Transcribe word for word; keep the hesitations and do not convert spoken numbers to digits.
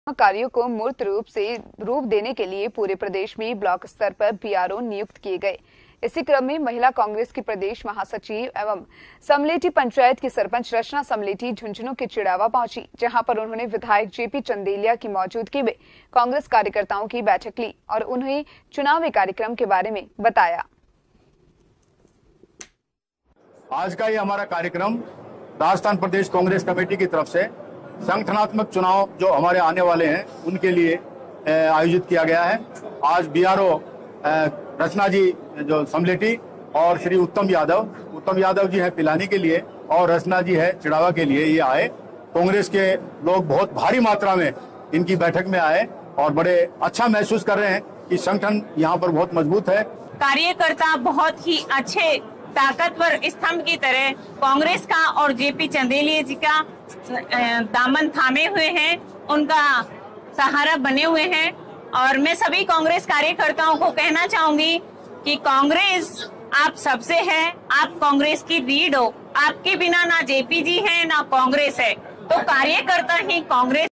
कार्यों को मूर्त रूप से रूप देने के लिए पूरे प्रदेश में ब्लॉक स्तर पर बीआरओ नियुक्त किए गए। इसी क्रम में महिला कांग्रेस की प्रदेश महासचिव एवं समलेटी पंचायत की सरपंच रचना समलेटी झुंझुनू के चिड़ावा पहुंची, जहां पर उन्होंने विधायक जेपी चंदेलिया की मौजूदगी में कांग्रेस कार्यकर्ताओं की बैठक ली और उन्हें चुनावी कार्यक्रम के बारे में बताया। आज का ये हमारा कार्यक्रम राजस्थान प्रदेश कांग्रेस कमेटी की तरफ से संगठनात्मक चुनाव जो हमारे आने वाले हैं उनके लिए आयोजित किया गया है। आज बीआरओ रचना जी जो समलेटी और श्री उत्तम यादव उत्तम यादव जी है पिलानी के लिए और रचना जी है चिड़ावा के लिए ये आए। कांग्रेस के लोग बहुत भारी मात्रा में इनकी बैठक में आए और बड़े अच्छा महसूस कर रहे हैं कि संगठन यहाँ पर बहुत मजबूत है। कार्यकर्ता बहुत ही अच्छे ताकतवर स्तंभ की तरह कांग्रेस का और जेपी चंदेलिया जी का दामन थामे हुए हैं, उनका सहारा बने हुए हैं। और मैं सभी कांग्रेस कार्यकर्ताओं को कहना चाहूंगी कि कांग्रेस आप सबसे है, आप कांग्रेस की रीढ़ हो। आपके बिना ना जेपी जी है ना कांग्रेस है, तो कार्यकर्ता ही कांग्रेस